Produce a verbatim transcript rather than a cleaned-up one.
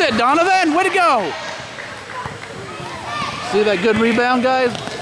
it, Donovan. Way to go. See that good rebound, guys?